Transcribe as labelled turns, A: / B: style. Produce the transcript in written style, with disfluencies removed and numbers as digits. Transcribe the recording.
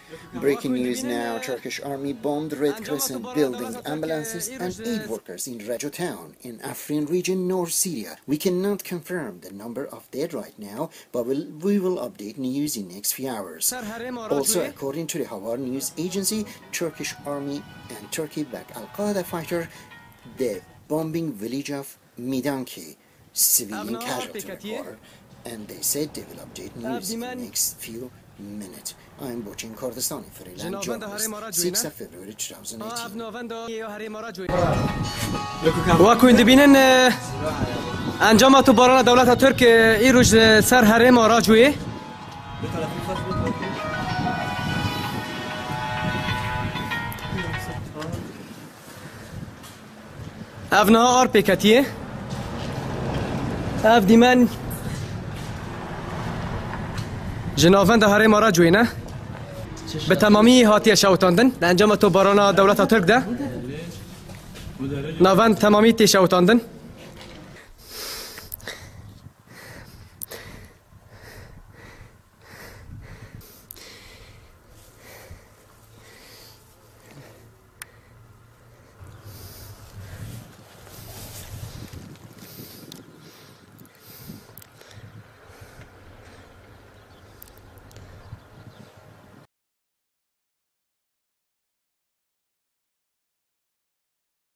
A: Breaking news now, Turkish army bombed Red Crescent building, ambulances and aid workers in Rajo town in Afrin region, North Syria. We cannot confirm the number of dead right now, but we will update news in next few hours. Also, according to the Hawar news agency, Turkish army and Turkey-backed Al-Qaeda fighter, the bombing village of Midanki, civilian casualty report, and they said they will update news in the next few minutes. I am watching Kurdistan Freelance journalist, 6 of February 2018.
B: واكو دبینن انجام تو باران دولت ترک این روز سر حرم راجوی افنها آر پیکتیه اف دیمن جناوند حرم راجوی نه به تمامی هاتی شوتاندن انجام تو باران دولت ترک ده ناوند تمامی تی شوتاندن